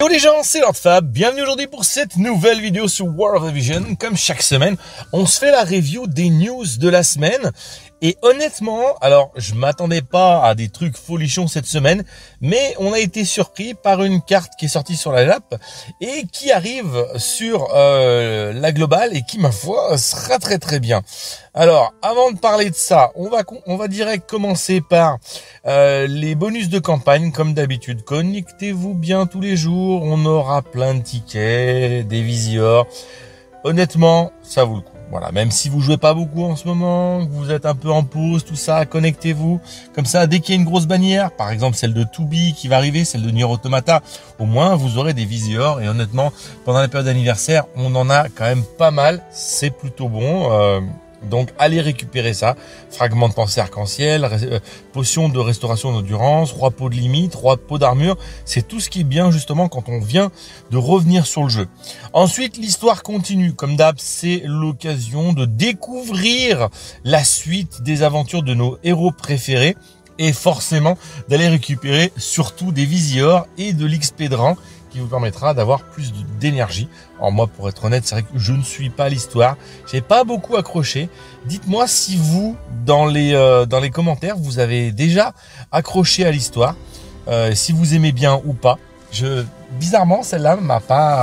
Hello les gens, c'est Lord Fab, bienvenue aujourd'hui pour cette nouvelle vidéo sur War of the Vision. Comme chaque semaine, on se fait la review des news de la semaine. Et honnêtement, alors je m'attendais pas à des trucs folichons cette semaine, mais on a été surpris par une carte qui est sortie sur la Jap et qui arrive sur la globale et qui, ma foi, sera très très bien. Alors, avant de parler de ça, on va direct commencer par les bonus de campagne, comme d'habitude. Connectez-vous bien tous les jours, on aura plein de tickets, des visiors. Honnêtement, ça vaut le coup. Voilà, même si vous jouez pas beaucoup en ce moment, que vous êtes un peu en pause, tout ça, connectez-vous. Comme ça, dès qu'il y a une grosse bannière, par exemple celle de 2B qui va arriver, celle de Nier Automata, au moins vous aurez des visiors. Et honnêtement, pendant la période d'anniversaire, on en a quand même pas mal. C'est plutôt bon. Donc allez récupérer ça, fragment de pensée arc-en-ciel, potion de restauration d'endurance, roi pot de limite, roi pot d'armure, c'est tout ce qui est bien justement quand on vient de revenir sur le jeu. Ensuite l'histoire continue, comme d'hab c'est l'occasion de découvrir la suite des aventures de nos héros préférés et forcément d'aller récupérer surtout des visiors et de l'XP de rang qui vous permettra d'avoir plus d'énergie. Alors moi, pour être honnête, c'est vrai que je ne suis pas l'histoire. J'ai pas beaucoup accroché. Dites-moi si vous, dans les commentaires, vous avez déjà accroché à l'histoire, si vous aimez bien ou pas. Bizarrement, celle-là m'a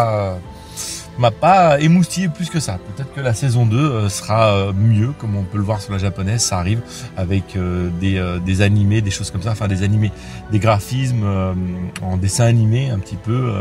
pas émoustillé plus que ça. Peut-être que la saison 2 sera mieux, comme on peut le voir sur la japonaise, ça arrive avec des animés, des choses comme ça, enfin des animés, des graphismes en dessin animé un petit peu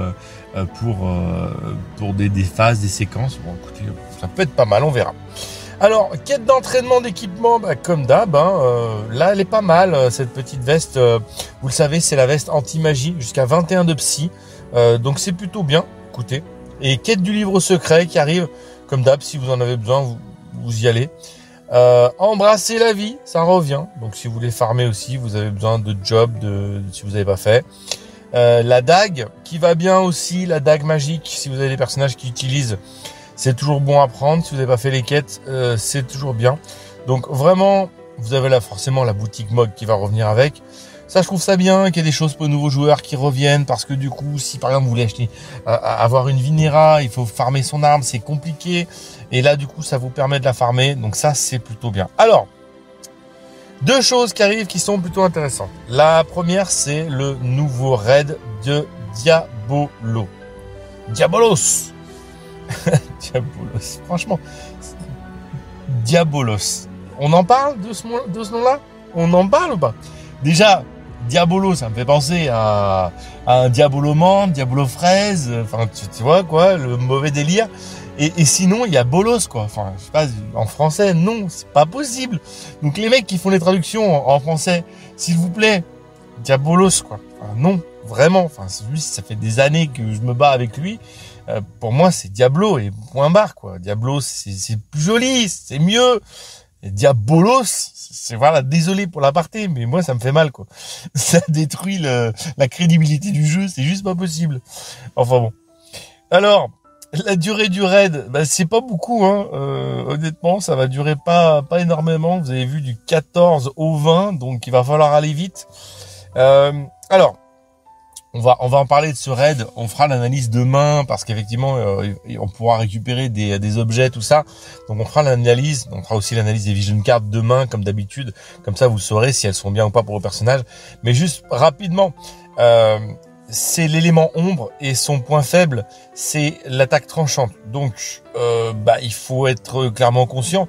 pour des phases, des séquences. Bon, écoutez, ça peut être pas mal, on verra. Alors, quête d'entraînement d'équipement, comme d'hab, là elle est pas mal, cette petite veste, vous le savez, c'est la veste anti-magie, jusqu'à 21 de psy, donc c'est plutôt bien, écoutez. Et quête du livre secret qui arrive, comme d'hab, si vous en avez besoin, vous y allez. Embrasser la vie, ça revient. Donc si vous voulez farmer aussi, vous avez besoin de job, si vous n'avez pas fait. La dague, qui va bien aussi, la dague magique, si vous avez des personnages qui utilisent, c'est toujours bon à prendre. Si vous n'avez pas fait les quêtes, c'est toujours bien. Donc vraiment, vous avez là forcément la boutique Mog qui va revenir avec. Ça, je trouve ça bien qu'il y ait des choses pour les nouveaux joueurs qui reviennent parce que du coup, si par exemple vous voulez acheter, avoir une Vinera, il faut farmer son arme, c'est compliqué. Et là, du coup, ça vous permet de la farmer. Donc ça, c'est plutôt bien. Alors, deux choses qui arrivent qui sont plutôt intéressantes. La première, c'est le nouveau raid de Diabolo. Diabolos. Diabolos. Franchement, Diabolos. On en parle de ce nom-là? On en parle ou pas? Déjà, Diabolo, ça me fait penser à un Diabolomande, Diabolo fraise, enfin tu vois quoi, le mauvais délire. Et sinon il y a Bolos quoi, enfin je sais pas, en français non, c'est pas possible. Donc les mecs qui font les traductions en français, s'il vous plaît, Diabolos quoi, enfin, non, vraiment, enfin lui ça fait des années que je me bats avec lui. Pour moi c'est Diablo et point barre quoi. Diablo c'est plus joli, c'est mieux. Et Diabolos, c'est voilà, désolé pour l'aparté, mais moi ça me fait mal quoi. Ça détruit la crédibilité du jeu, c'est juste pas possible. Enfin bon. Alors, la durée du raid, c'est pas beaucoup hein. Honnêtement, ça va durer pas énormément. Vous avez vu du 14 au 20, donc il va falloir aller vite. Alors, on va en parler de ce raid, on fera l'analyse demain parce qu'effectivement on pourra récupérer des objets, tout ça. Donc on fera l'analyse, on fera aussi l'analyse des vision cards demain comme d'habitude. Comme ça vous saurez si elles sont bien ou pas pour vos personnages. Mais juste rapidement, c'est l'élément ombre et son point faible, c'est l'attaque tranchante. Donc il faut être clairement conscient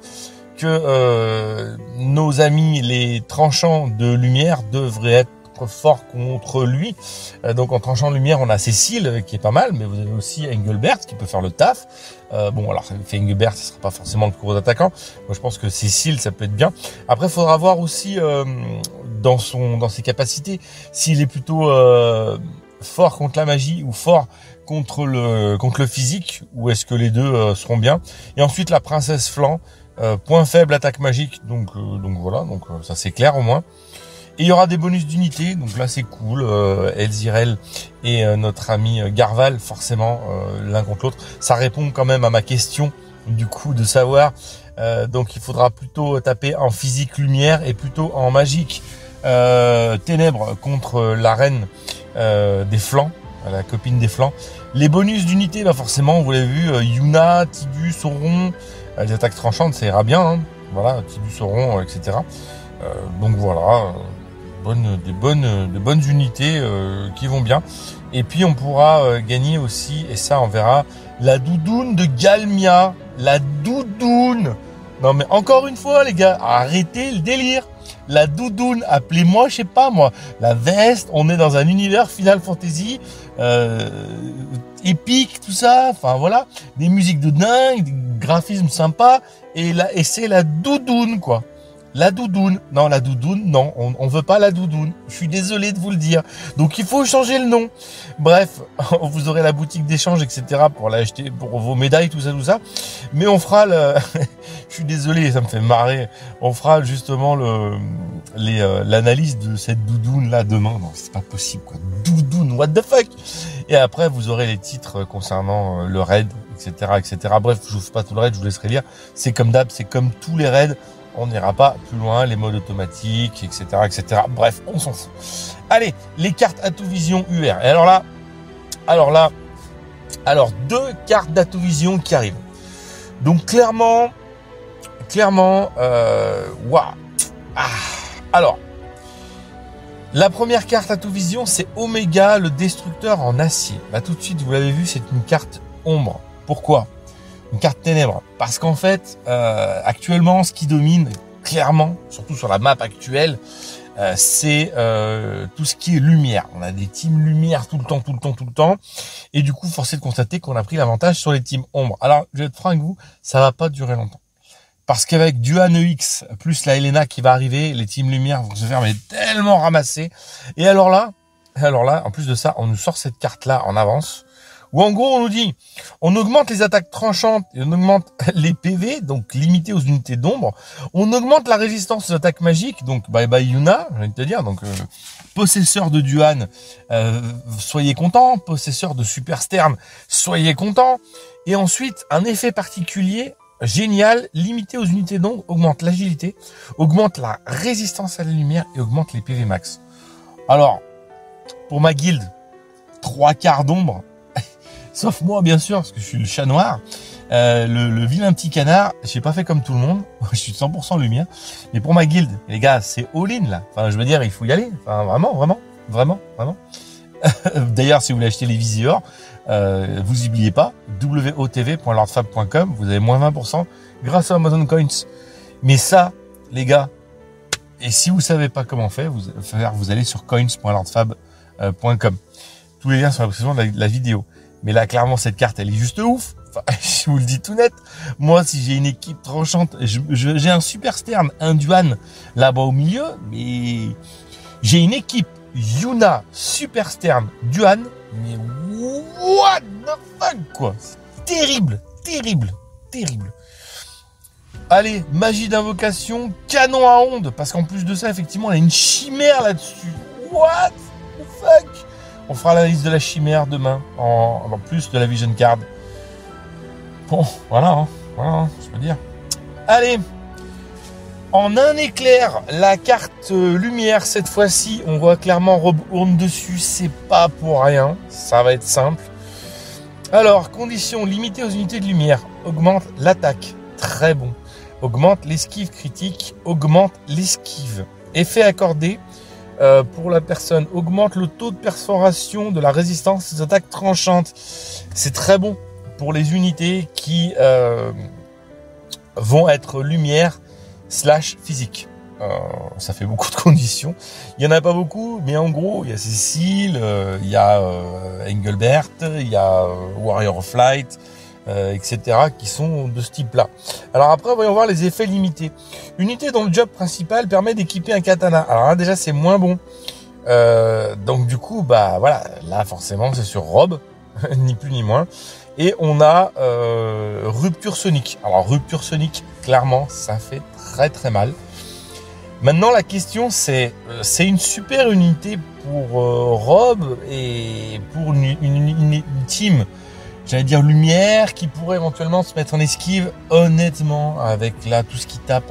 que nos amis les tranchants de lumière devraient être fort contre lui. Donc en tranchant de lumière on a Cécile qui est pas mal, mais vous avez aussi Engelbert qui peut faire le taf. Bon alors ça fait Engelbert, ce sera pas forcément le gros attaquant. Moi je pense que Cécile ça peut être bien. Après il faudra voir aussi dans ses capacités s'il est plutôt fort contre la magie ou fort contre le physique, ou est-ce que les deux seront bien. Et ensuite la princesse flanc, point faible attaque magique, donc voilà, donc ça c'est clair au moins. Et il y aura des bonus d'unité, donc là c'est cool. Elzirel et notre ami Garval, forcément l'un contre l'autre. Ça répond quand même à ma question du coup de savoir. Donc il faudra plutôt taper en physique lumière et plutôt en magique ténèbres contre la reine des flancs. la copine des flancs. Les bonus d'unité, bah forcément, vous l'avez vu, Yuna, Tidus, Sauron, les attaques tranchantes, ça ira bien. Hein. Voilà, Tidus, Sauron, etc. Donc voilà, de bonnes unités qui vont bien. Et puis on pourra gagner aussi, et ça on verra, la doudoune de Galmia. La doudoune. Non mais encore une fois les gars, arrêtez le délire. La doudoune, appelez-moi, je sais pas moi, la veste, on est dans un univers Final Fantasy, épique, tout ça, enfin voilà, des musiques de dingue, des graphismes sympas, et c'est la doudoune quoi. La doudoune. Non, la doudoune, non, on veut pas la doudoune. Je suis désolé de vous le dire. Donc il faut changer le nom. Bref, vous aurez la boutique d'échange, etc. pour l'acheter, pour vos médailles, tout ça. Mais on fera je suis désolé, ça me fait marrer. On fera justement l'analyse de cette doudoune là demain. Non, c'est pas possible quoi. Doudoune, what the fuck. Et après, vous aurez les titres concernant le raid, etc. Bref, je vous fais pas tout le raid, je vous laisserai lire. C'est comme d'hab, c'est comme tous les raids. On n'ira pas plus loin, les modes automatiques, etc. Bref, on s'en fout. Allez, les cartes Atovision UR. Et alors 2 cartes d'Atovision qui arrivent. Donc clairement, waouh. Alors, la première carte Atovision, c'est Omega, le destructeur en acier. Là, tout de suite, vous l'avez vu, c'est une carte ombre. Pourquoi ? Une carte ténèbres. Parce qu'en fait, actuellement, ce qui domine clairement, surtout sur la map actuelle, c'est tout ce qui est lumière. On a des teams lumière tout le temps. Et du coup, force est de constater qu'on a pris l'avantage sur les teams ombre. Alors, je vais être franc avec vous, ça va pas durer longtemps. Parce qu'avec Duan EX, plus la Helena qui va arriver, les teams lumière vont se faire mais tellement ramasser. Et alors là, en plus de ça, on nous sort cette carte-là en avance. Où en gros, on nous dit, on augmente les attaques tranchantes et on augmente les PV, donc limité aux unités d'ombre. On augmente la résistance aux attaques magiques, donc bye bye Yuna, j'ai envie de te dire. Donc, possesseur de Duan, soyez content. Possesseur de Super Stern, soyez content. Et ensuite, un effet particulier, génial, limité aux unités d'ombre, augmente l'agilité, augmente la résistance à la lumière et augmente les PV max. Alors, pour ma guilde, 3/4 d'ombre. Sauf moi, bien sûr, parce que je suis le chat noir, le vilain petit canard. J'ai pas fait comme tout le monde. Je suis 100% lumière. Mais pour ma guilde, les gars, c'est all-in, là. Enfin, je veux dire, il faut y aller. Enfin, vraiment. D'ailleurs, si vous voulez acheter les viseurs, vous n'oubliez pas, wotv.lordfab.com, vous avez moins 20% grâce à Amazon Coins. Mais ça, les gars, et si vous savez pas comment faire, vous allez sur coins.lordfab.com. Tous les liens sont dans la description de la vidéo. Mais là, clairement, cette carte, elle est juste ouf. Enfin, je vous le dis tout net. Moi, si j'ai une équipe tranchante, j'ai un Super Stern, un Duan là-bas au milieu, mais j'ai une équipe Yuna, Super Stern, Duan, mais what the fuck, quoi. Terrible. Allez, magie d'invocation, canon à ondes, parce qu'en plus de ça, effectivement, on a une chimère là-dessus. What the fuck. On fera l'analyse de la chimère demain, en plus de la Vision Card. Bon, voilà, je peux dire. Allez, en un éclair, la carte lumière, cette fois-ci, on voit clairement Rob Horn dessus, c'est pas pour rien, ça va être simple. Alors, conditions limitées aux unités de lumière, augmente l'attaque, très bon. Augmente l'esquive critique, augmente l'esquive. Effet accordé. Pour la personne, augmente le taux de perforation de la résistance des attaques tranchantes. C'est très bon pour les unités qui vont être lumière / physique. Ça fait beaucoup de conditions. Il y en a pas beaucoup, mais en gros, il y a Cécile, il y a Engelbert, il y a Warrior of Light, etc. qui sont de ce type-là. Alors après, voyons voir les effets limités. Unité dont le job principal permet d'équiper un katana. Alors là, déjà, c'est moins bon. Donc du coup, bah voilà, là forcément, c'est sur Rob, ni plus ni moins. Et on a rupture sonique. Alors rupture sonique, clairement, ça fait très mal. Maintenant, la question, c'est une super unité pour Rob et pour une team, j'allais dire lumière, qui pourrait éventuellement se mettre en esquive. Honnêtement, avec là tout ce qui tape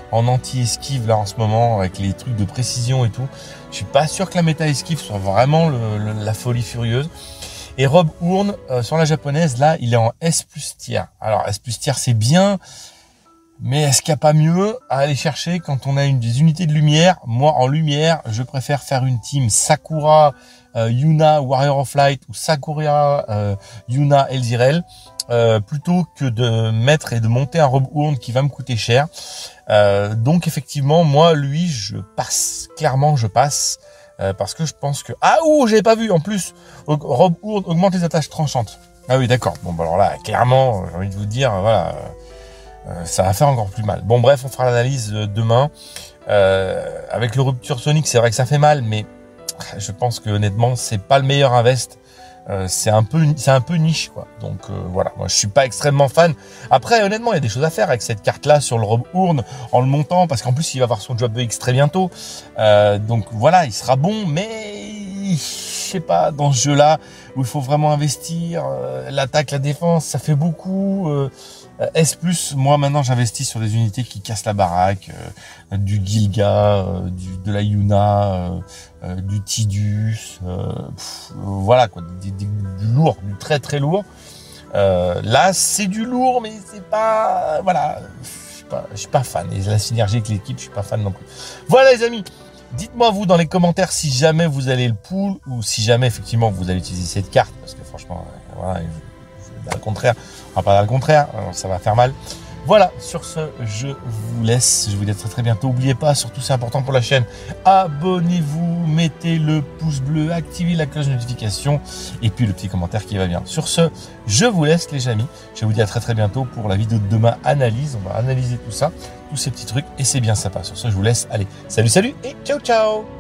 en anti-esquive là en ce moment, avec les trucs de précision et tout. Je suis pas sûr que la méta esquive soit vraiment la folie furieuse. Et Rob Hourne, sur la japonaise, là, il est en S plus tiers. Alors, S plus tiers, c'est bien, mais est-ce qu'il n'y a pas mieux à aller chercher quand on a des unités de lumière? Moi, en lumière, je préfère faire une team Sakura, Yuna, Warrior of Light, ou Sakura, Yuna, Elzyrel, plutôt que de mettre et de monter un Rob Hourne qui va me coûter cher. Donc, effectivement, moi, lui, je passe. Clairement, je passe. Parce que je pense que... Ah, j'avais pas vu. En plus, Rob Hourne augmente les attaches tranchantes. Ah oui, d'accord. Bon, bah alors là, clairement, j'ai envie de vous dire, voilà, ça va faire encore plus mal. Bon, bref, on fera l'analyse demain. Avec le rupture sonique, c'est vrai que ça fait mal, mais je pense que honnêtement, c'est pas le meilleur invest. C'est un peu niche, quoi. Donc voilà, moi je suis pas extrêmement fan. Après, honnêtement, il y a des choses à faire avec cette carte-là sur le Rob Hourne en le montant, parce qu'en plus il va avoir son Job EX très bientôt. Donc voilà, il sera bon, mais je sais pas, dans ce jeu-là où il faut vraiment investir, l'attaque, la défense, ça fait beaucoup. S+, moi maintenant j'investis sur des unités qui cassent la baraque, du Gilga, de la Yuna, du Tidus, voilà quoi, du lourd, du très très lourd. Là c'est du lourd, mais c'est pas, voilà, je suis pas fan. Et la synergie avec l'équipe, je suis pas fan non plus. Voilà les amis, dites-moi vous dans les commentaires si jamais vous allez le pool ou si jamais effectivement vous allez utiliser cette carte, parce que franchement, voilà. Au contraire, on va pas dire le contraire, ça va faire mal. Voilà, sur ce, je vous laisse. Je vous dis à très très bientôt. N'oubliez pas, surtout c'est important pour la chaîne, abonnez-vous, mettez le pouce bleu, activez la cloche de notification et puis le petit commentaire qui va bien. Sur ce, je vous laisse les amis. Je vous dis à très très bientôt pour la vidéo de demain analyse. On va analyser tout ça, tous ces petits trucs et c'est bien sympa. Sur ce, je vous laisse. Allez, salut et ciao ciao.